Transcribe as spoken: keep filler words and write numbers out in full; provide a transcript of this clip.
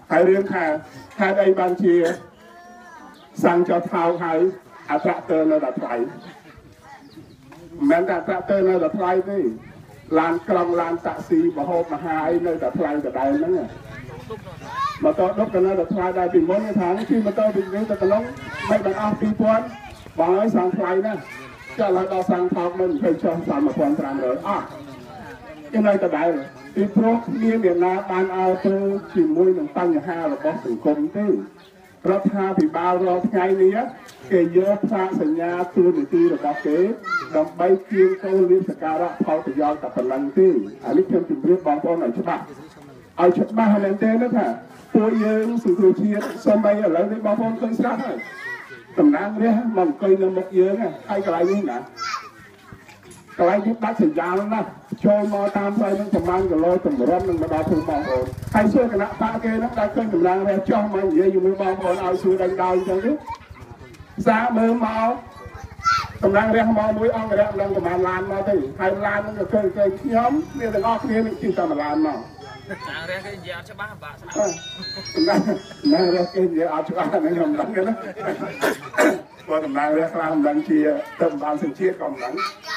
ហើយរឿងថាហេតុអីបានជាសាំងចោលថោកហើយអាត្រាក់ទ័រនៅតែថ្លៃមិនមែនតែអាត្រាក់ទ័រនៅតែថ្លៃទេឡានក្រុងឡានតាក់ស៊ីមហូបមហាអីនៅតែថ្លៃដដែលហ្នឹងម៉ូតូដុបក៏នៅតែថ្លៃដែរពីមុនថាជិះម៉ូតូពីនេះទៅក្នុងមិនបានអស់ពីរពាន់បងហើយសាំងថ្លៃណាស់ចាឡើយដល់សាំងថោកមិនเคยចុះសាំងmột nghìn năm trămអស់យ៉ាងណាដដែលពីព្រោះគ្មានអ្នកណាបានឲ្យទៅជាមួយនឹងបញ្ហារបស់សង្គមទេរដ្ឋាភិបាលរាល់ថ្ងៃនេះគេយកផ្សាកសញ្ញាទូនីតិរបស់គេដើម្បីជាងទៅលៀបសការៈផលប្រយោជន៍តែប៉ុណ្ណឹងទេអានេះខ្ញុំជម្រាបបងប្អូនឲ្យច្បាស់ឲ្យច្បាស់មែនទេណាថាពួកយើងសង្គ្រោះជាតិសូម្បីឥឡូវនេះបងប្អូនឃើញស្រាប់ហើយតំណាងរាស្ត្រមកអង្គុយនៅមុខយើងហើយកន្លែងនេះណាកន្លែងនេះដាច់សញ្ញាណាស់ចូលមកតាមផ្លូវនឹងប្រហែលគីឡូតម្រុំនឹងមកដល់ភូមិបងប្អូនហើយសួរគណៈបកគេហ្នឹងដែលឃើញតំណាងរាស្ត្រចុះមកនិយាយជាមួយបងប្អូនឲ្យសួរដេញដោលអញ្ចឹងទេសារមើលមកតំណាងរាស្ត្រមកមួយអង្គរៈនឹងប្រហែលឡានមកទេហើយឡាននឹងក៏ឃើញគេខ្ញុំមានទាំងអស់គ្នានឹងជិះតាមឡានមកតំណាងរាស្ត្រគេនិយាយអត់ច្បាស់បាក់ស្ដាប់តំណាងរាស្ត្រគេនិយាយអត់ច្បាស់ហ្នឹងខ្ញុំដឹងទេណាព្រោះតំណាងរាស្ត្រខ្លះមិនដឹងជាទៅបានសញ្ជាតិក៏មិនដឹង